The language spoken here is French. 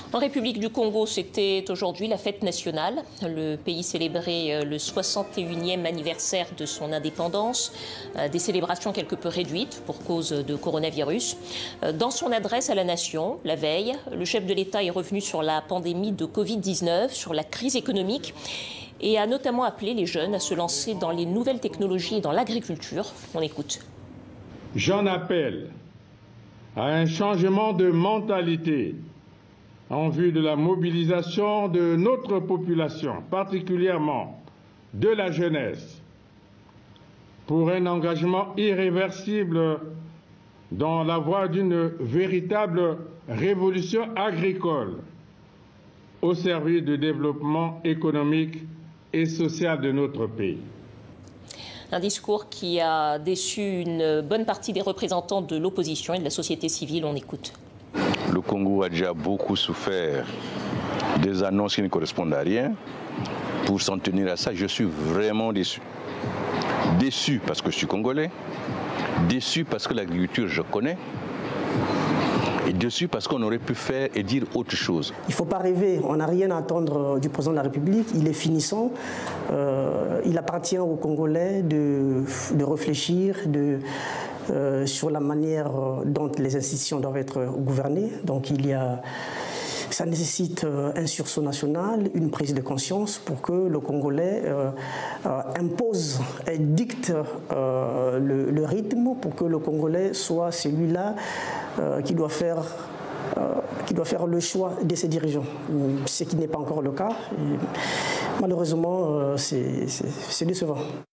En République du Congo, c'était aujourd'hui la fête nationale. Le pays célébrait le 61e anniversaire de son indépendance. Des célébrations quelque peu réduites pour cause de coronavirus. Dans son adresse à la nation, la veille, le chef de l'État est revenu sur la pandémie de Covid-19, sur la crise économique et a notamment appelé les jeunes à se lancer dans les nouvelles technologies et dans l'agriculture. On écoute. J'en appelle à un changement de mentalité en vue de la mobilisation de notre population, particulièrement de la jeunesse, pour un engagement irréversible dans la voie d'une véritable révolution agricole au service du développement économique et social de notre pays. Un discours qui a déçu une bonne partie des représentants de l'opposition et de la société civile. On écoute. Le Congo a déjà beaucoup souffert des annonces qui ne correspondent à rien. Pour s'en tenir à ça, je suis vraiment déçu. Déçu parce que je suis congolais, déçu parce que l'agriculture, je connais, et déçu parce qu'on aurait pu faire et dire autre chose. Il ne faut pas rêver, on n'a rien à attendre du président de la République, il est finissant. Il appartient aux Congolais de réfléchir sur la manière dont les institutions doivent être gouvernées. Donc ça nécessite un sursaut national, une prise de conscience pour que le Congolais impose et dicte le rythme, pour que le Congolais soit celui-là qui doit faire le choix de ses dirigeants, ce qui n'est pas encore le cas. Et malheureusement, c'est décevant.